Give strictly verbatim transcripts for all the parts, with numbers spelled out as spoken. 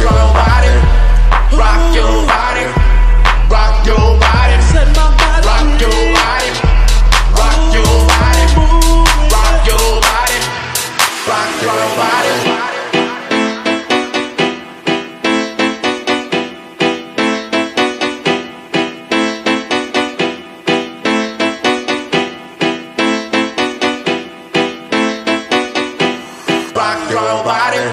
Rock your body.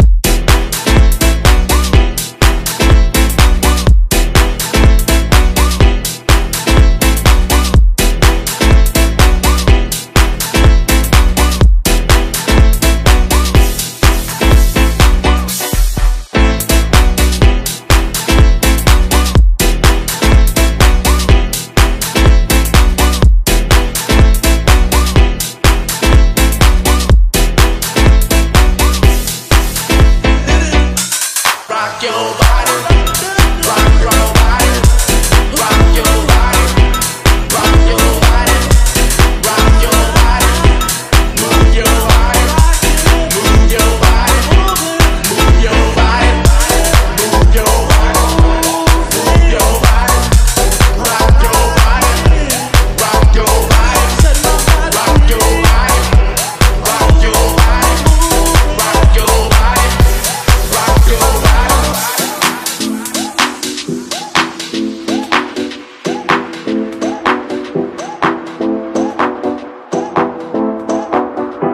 Rock your body, rock your body, rock your body, rock your body, rock your body, move your body, move your body, move your body, move your body, move your body, rock your body, rock your body, rock your body, rock your body, rock your body, rock your body.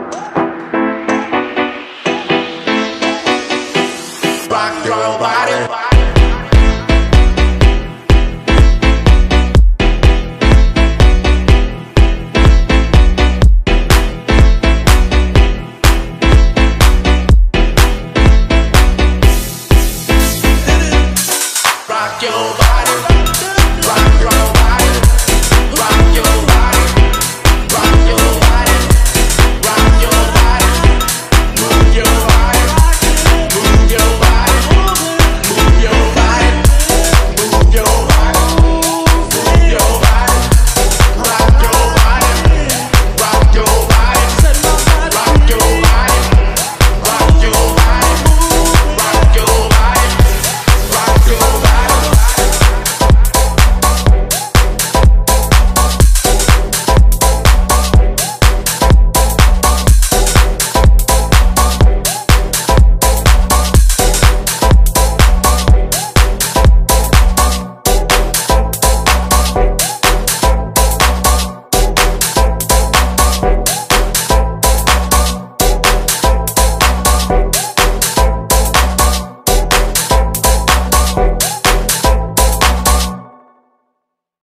Rock your body.